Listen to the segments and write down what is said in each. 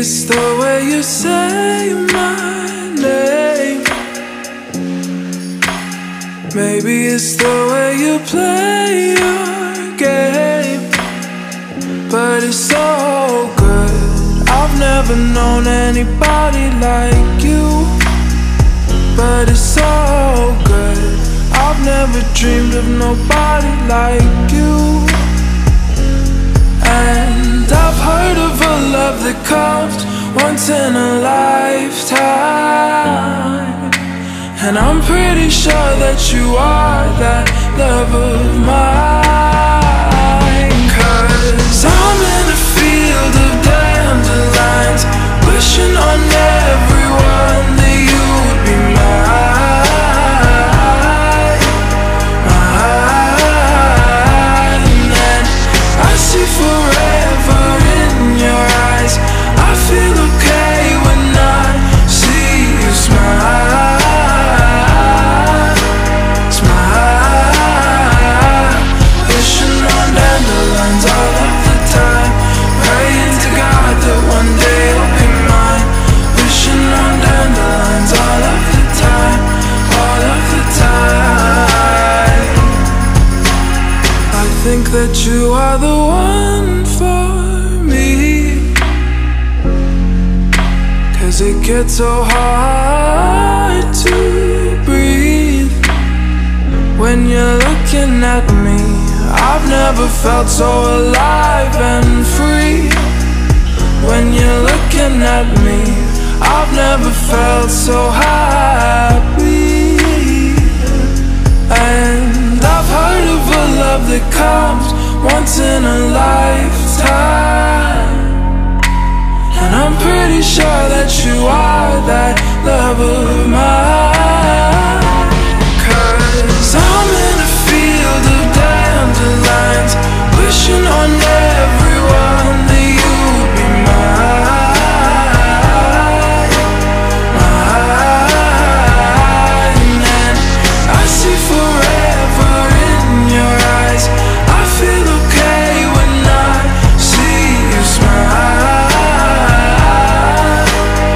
it's the way you say my name. Maybe it's the way you play your game. But it's so good. I've never known anybody like you. But it's so good. I've never dreamed of nobody like you. And I've heard of a love that comes once in a lifetime, and I'm pretty sure that you are that love of mine. 'Cause I'm in a field of dandelions, wishing on everyone that you'd be mine, mine. And I see forever in your eyes. I feel okay when I see you smile, smile. Wishing on dandelions all of the time, praying to God that one day you'll be mine. Wishing on dandelions all of the time, all of the time. I think that you are the one for me, 'cause it gets so hard to breathe when you're looking at me. I've never felt so alive and free. When you're looking at me, I've never felt so happy. And I've heard of a love that comes once in a lifetime, and I'm pretty sure that you are that love of mine. 'Cause I'm in a field of dandelions, wishing on everyone that you'd be mine, mine. And I see forever in your eyes. I feel okay when I see you smile,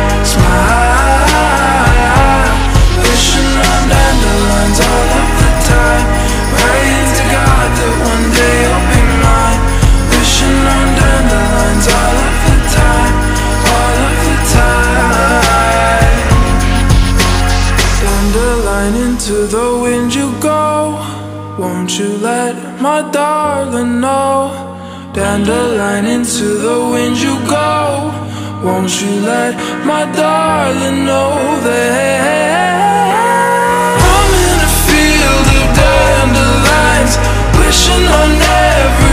smile. Wishing on dandelions all of the time, praying to God that one day you'll be mine. Wishing on dandelions all of the time, all of the time. Dandelion, into the wind you go. Won't you let my darling know? Dandelion, into the wind you go. Won't you let my darling know that I'm in a field of dandelions, wishing on every